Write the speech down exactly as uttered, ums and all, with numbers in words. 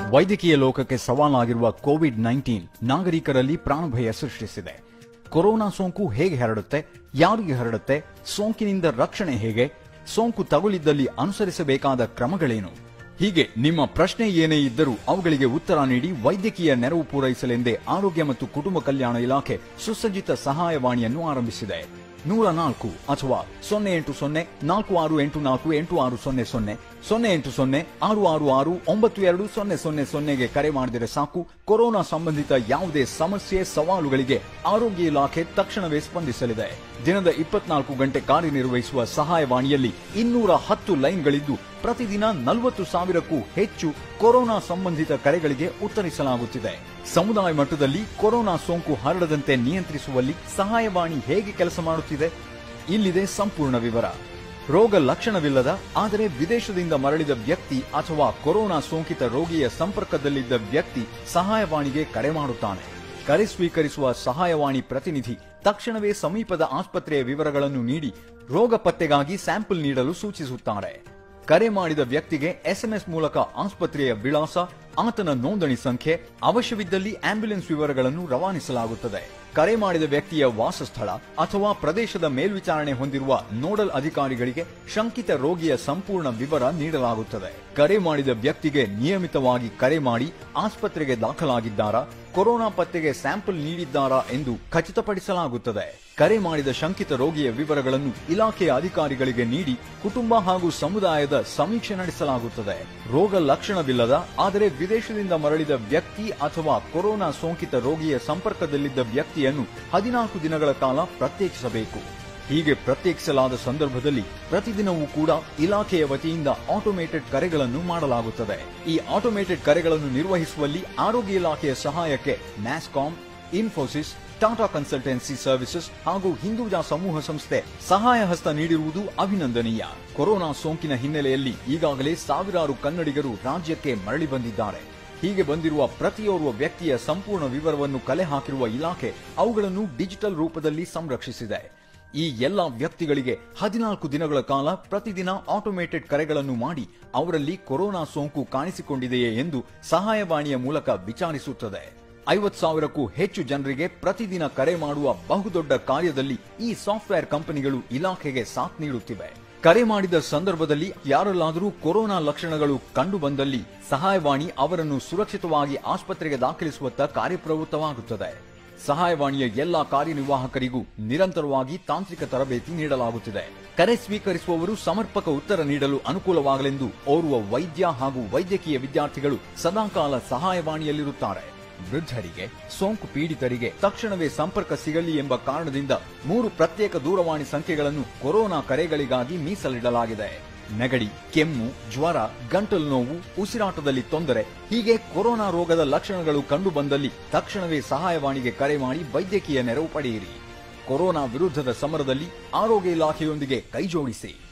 ವೈದ್ಯಕೀಯ ಲೋಕಕ್ಕೆ ಸವಾಲಾಗಿರುವ Covid nineteen ನಾಗರಿಕರಲ್ಲಿ ಪ್ರಾಣಭಯ ಸೃಷ್ಟಿಸಿದೆ. ಕೊರೋನಾ ಸೋಂಕು ಹೇಗೆ ಹರಡುತ್ತೆ, ಯಾರಿಗೆ ಹರಡುತ್ತೆ, ಸೋಂಕಿನಿಂದ ರಕ್ಷಣೆ ಹೇಗೆ, ಸೋಂಕು ತಗುಲಿದ್ದಲ್ಲಿ ಅನುಸರಿಸಬೇಕಾದ ಕ್ರಮಗಳೇನು? ಹೀಗೆ ನಿಮ್ಮ ಪ್ರಶ್ನೆ ಏನೇ ಇದ್ದರೂ ಅವುಗಳಿಗೆ ಉತ್ತರ ನೀಡಿ ವೈದ್ಯಕೀಯ ನೆರವು ಪೂರೈಸಲೆಂದೇ ಆರೋಗ್ಯ ಮತ್ತು ಕುಟುಂಬ ಕಲ್ಯಾಣ ಇಲಾಖೆ ಸುಸಜ್ಜಿತ ಸಹಾಯವಾಣಿಯನ್ನು ಆರಂಭಿಸಿದೆ. ನೂರ ನಾಲ್ಕು ಅಥವಾ ಸೊನ್ನೆ ಎಂಟು ಸೊನ್ನೆ ನಾಲ್ಕು ಆರು ಎಂಟು ನಾಲ್ಕು ಎಂಟು ಆರು ಸೊನ್ನೆ ಸೊನ್ನೆ ಸೊನ್ನೆ ಎಂಟು ಸೊನ್ನೆ ಆರು ಆರು ಆರು ಒಂಬತ್ತು ಎರಡು ಸೊನ್ನೆ ಸೊನ್ನೆ ಸೊನ್ನೆಗೆ ಕರೆ ಮಾಡಿದರೆ ಸಾಕು. ಕೊರೋನಾ ಸಂಬಂಧಿತ ಯಾವುದೇ ಸಮಸ್ಯೆ ಸವಾಲುಗಳಿಗೆ ಆರೋಗ್ಯ ಇಲಾಖೆ ತಕ್ಷಣವೇ ಸ್ಪಂದಿಸಲಿದೆ. ದಿನದ ಇಪ್ಪತ್ನಾಲ್ಕು ಗಂಟೆ ಕಾರ್ಯನಿರ್ವಹಿಸುವ ಸಹಾಯವಾಣಿಯಲ್ಲಿ ಇನ್ನೂರ ಹತ್ತು ಲೈನ್ಗಳಿದ್ದು ಪ್ರತಿದಿನ ನಲವತ್ತು ಸಾವಿರಕ್ಕೂ ಹೆಚ್ಚು ಕೊರೋನಾ ಸಂಬಂಧಿತ ಕರೆಗಳಿಗೆ ಉತ್ತರಿಸಲಾಗುತ್ತಿದೆ. ಸಮುದಾಯ ಮಟ್ಟದಲ್ಲಿ ಕೊರೋನಾ ಸೋಂಕು ಹರಡದಂತೆ ನಿಯಂತ್ರಿಸುವಲ್ಲಿ ಸಹಾಯವಾಣಿ ಹೇಗೆ ಕೆಲಸ ಮಾಡುತ್ತಿದೆ? ಇಲ್ಲಿದೆ ಸಂಪೂರ್ಣ ವಿವರ. ರೋಗ ಲಕ್ಷಣವಿಲ್ಲದ ಆದರೆ ವಿದೇಶದಿಂದ ಮರಳಿದ ವ್ಯಕ್ತಿ ಅಥವಾ ಕೊರೋನಾ ಸೋಂಕಿತ ರೋಗಿಯ ಸಂಪರ್ಕದಲ್ಲಿದ್ದ ವ್ಯಕ್ತಿ ಸಹಾಯವಾಣಿಗೆ ಕರೆ ಮಾಡುತ್ತಾನೆ. ಕರೆ ಸ್ವೀಕರಿಸುವ ಸಹಾಯವಾಣಿ ಪ್ರತಿನಿಧಿ ತಕ್ಷಣವೇ ಸಮೀಪದ ಆಸ್ಪತ್ರೆಯ ವಿವರಗಳನ್ನು ನೀಡಿ ರೋಗ ಪತ್ತೆಗಾಗಿ ಸ್ಯಾಂಪಲ್ ನೀಡಲು ಸೂಚಿಸುತ್ತಾರೆ. ಕರೆ ಮಾಡಿದ ವ್ಯಕ್ತಿಗೆ ಎಸ್ಎಂಎಸ್ ಮೂಲಕ ಆಸ್ಪತ್ರೆಯ ವಿಳಾಸ, ಆತನ ನೋಂದಣಿ ಸಂಖ್ಯೆ, ಅವಶ್ಯವಿದ್ದಲ್ಲಿ ಆಂಬ್ಯುಲೆನ್ಸ್ ವಿವರಗಳನ್ನು ರವಾನಿಸಲಾಗುತ್ತದೆ. ಕರೆ ಮಾಡಿದ ವ್ಯಕ್ತಿಯ ವಾಸಸ್ಥಳ ಅಥವಾ ಪ್ರದೇಶದ ಮೇಲ್ವಿಚಾರಣೆ ಹೊಂದಿರುವ ನೋಡಲ್ ಅಧಿಕಾರಿಗಳಿಗೆ ಶಂಕಿತ ರೋಗಿಯ ಸಂಪೂರ್ಣ ವಿವರ ನೀಡಲಾಗುತ್ತದೆ. ಕರೆ ಮಾಡಿದ ವ್ಯಕ್ತಿಗೆ ನಿಯಮಿತವಾಗಿ ಕರೆ ಮಾಡಿ ಆಸ್ಪತ್ರೆಗೆ ದಾಖಲಾಗಿದ್ದಾರಾ, ಕೊರೋನಾ ಪತ್ತೆಗೆ ಸ್ಯಾಂಪಲ್ ನೀಡಿದ್ದಾರಾ ಎಂದು ಖಚಿತಪಡಿಸಲಾಗುತ್ತದೆ. ಕರೆ ಮಾಡಿದ ಶಂಕಿತ ರೋಗಿಯ ವಿವರಗಳನ್ನು ಇಲಾಖೆಯ ಅಧಿಕಾರಿಗಳಿಗೆ ನೀಡಿ ಕುಟುಂಬ ಹಾಗೂ ಸಮುದಾಯದ ಸಮೀಕ್ಷೆ ನಡೆಸಲಾಗುತ್ತದೆ. ರೋಗ ಲಕ್ಷಣವಿಲ್ಲದ ಆದರೆ ವಿದೇಶದಿಂದ ಮರಳಿದ ವ್ಯಕ್ತಿ ಅಥವಾ ಕೊರೋನಾ ಸೋಂಕಿತ ರೋಗಿಯ ಸಂಪರ್ಕದಲ್ಲಿದ್ದ ವ್ಯಕ್ತಿಯನ್ನು ಹದಿನಾಲ್ಕು ದಿನಗಳ ಕಾಲ ಪ್ರತ್ಯೇಕಿಸಬೇಕು. ಹೀಗೆ ಪ್ರತ್ಯೇಕಿಸಲಾದ ಸಂದರ್ಭದಲ್ಲಿ ಪ್ರತಿದಿನವೂ ಕೂಡ ಇಲಾಖೆಯ ವತಿಯಿಂದ ಆಟೋಮೇಟೆಡ್ ಕರೆಗಳನ್ನು ಮಾಡಲಾಗುತ್ತದೆ. ಈ ಆಟೋಮೇಟೆಡ್ ಕರೆಗಳನ್ನು ನಿರ್ವಹಿಸುವಲ್ಲಿ ಆರೋಗ್ಯ ಇಲಾಖೆಯ ಸಹಾಯಕ್ಕೆ NASSCOM, Infosys, Tata consultancy services ಹಾಗೂ ಹಿಂದೂಜಾ ಸಮೂಹ ಸಂಸ್ಥೆ ಸಹಾಯ ಹಸ್ತ ನೀಡಿರುವುದು ಅಭಿನಂದನೀಯ. ಕೊರೋನಾ ಸೋಂಕಿನ ಹಿನ್ನೆಲೆಯಲ್ಲಿ ಈಗಾಗಲೇ ಸಾವಿರಾರು ಕನ್ನಡಿಗರು ರಾಜ್ಯಕ್ಕೆ ಮರಳಿ ಬಂದಿದ್ದಾರೆ. ಹೀಗೆ ಬಂದಿರುವ ಪ್ರತಿಯೋರ್ವ ವ್ಯಕ್ತಿಯ ಸಂಪೂರ್ಣ ವಿವರವನ್ನು ಕಲೆ ಹಾಕಿರುವ ಇಲಾಖೆ ಅವುಗಳನ್ನು ಡಿಜಿಟಲ್ ರೂಪದಲ್ಲಿ ಸಂರಕ್ಷಿಸಿದೆ. ಈ ಎಲ್ಲಾ ವ್ಯಕ್ತಿಗಳಿಗೆ ಹದಿನಾಲ್ಕು ದಿನಗಳ ಕಾಲ ಪ್ರತಿದಿನ ಆಟೋಮೇಟೆಡ್ ಕರೆಗಳನ್ನು ಮಾಡಿ ಅವರಲ್ಲಿ ಕೊರೋನಾ ಸೋಂಕು ಕಾಣಿಸಿಕೊಂಡಿದೆಯೇ ಎಂದು ಸಹಾಯವಾಣಿಯ ಮೂಲಕ ವಿಚಾರಿಸುತ್ತದೆ. ಐವತ್ತು ಸಾವಿರಕ್ಕೂ ಹೆಚ್ಚು ಜನರಿಗೆ ಪ್ರತಿದಿನ ಕರೆ ಮಾಡುವ ಬಹುದೊಡ್ಡ ಕಾರ್ಯದಲ್ಲಿ ಈ ಸಾಫ್ಟ್ವೇರ್ ಕಂಪನಿಗಳು ಇಲಾಖೆಗೆ ಸಾಥ್ ನೀಡುತ್ತಿವೆ. ಕರೆ ಮಾಡಿದ ಸಂದರ್ಭದಲ್ಲಿ ಯಾರಲ್ಲಾದರೂ ಕೊರೋನಾ ಲಕ್ಷಣಗಳು ಕಂಡು ಬಂದಲ್ಲಿ ಸಹಾಯವಾಣಿ ಅವರನ್ನು ಸುರಕ್ಷಿತವಾಗಿ ಆಸ್ಪತ್ರೆಗೆ ದಾಖಲಿಸುವತ್ತ ಕಾರ್ಯಪ್ರವೃತ್ತವಾಗುತ್ತದೆ. ಸಹಾಯವಾಣಿಯ ಎಲ್ಲಾ ಕಾರ್ಯನಿರ್ವಾಹಕರಿಗೂ ನಿರಂತರವಾಗಿ ತಾಂತ್ರಿಕ ತರಬೇತಿ ನೀಡಲಾಗುತ್ತಿದೆ. ಕರೆ ಸ್ವೀಕರಿಸುವವರು ಸಮರ್ಪಕ ಉತ್ತರ ನೀಡಲು ಅನುಕೂಲವಾಗಲೆಂದು ಓರ್ವ ವೈದ್ಯ ಹಾಗೂ ವೈದ್ಯಕೀಯ ವಿದ್ಯಾರ್ಥಿಗಳು ಸದಾಕಾಲ ಸಹಾಯವಾಣಿಯಲ್ಲಿರುತ್ತಾರೆ. ವೃದ್ಧರಿಗೆ, ಸೋಂಕು ಪೀಡಿತರಿಗೆ ತಕ್ಷಣವೇ ಸಂಪರ್ಕ ಸಿಗಲಿ ಎಂಬ ಕಾರಣದಿಂದ ಮೂರು ಪ್ರತ್ಯೇಕ ದೂರವಾಣಿ ಸಂಖ್ಯೆಗಳನ್ನು ಕೊರೋನಾ ಕರೆಗಳಿಗಾಗಿ ಮೀಸಲಿಡಲಾಗಿದೆ. ನೆಗಡಿ, ಕೆಮ್ಮು, ಜ್ವರ, ಗಂಟಲು ನೋವು, ಉಸಿರಾಟದಲ್ಲಿ ತೊಂದರೆ ಹೀಗೆ ಕೊರೋನಾ ರೋಗದ ಲಕ್ಷಣಗಳು ಕಂಡು ಬಂದಲ್ಲಿ ತಕ್ಷಣವೇ ಸಹಾಯವಾಣಿಗೆ ಕರೆ ಮಾಡಿ ವೈದ್ಯಕೀಯ ನೆರವು ಪಡೆಯಿರಿ. ಕೊರೋನಾ ವಿರುದ್ಧದ ಸಮರದಲ್ಲಿ ಆರೋಗ್ಯ ಇಲಾಖೆಯೊಂದಿಗೆ ಕೈಜೋಡಿಸಿ.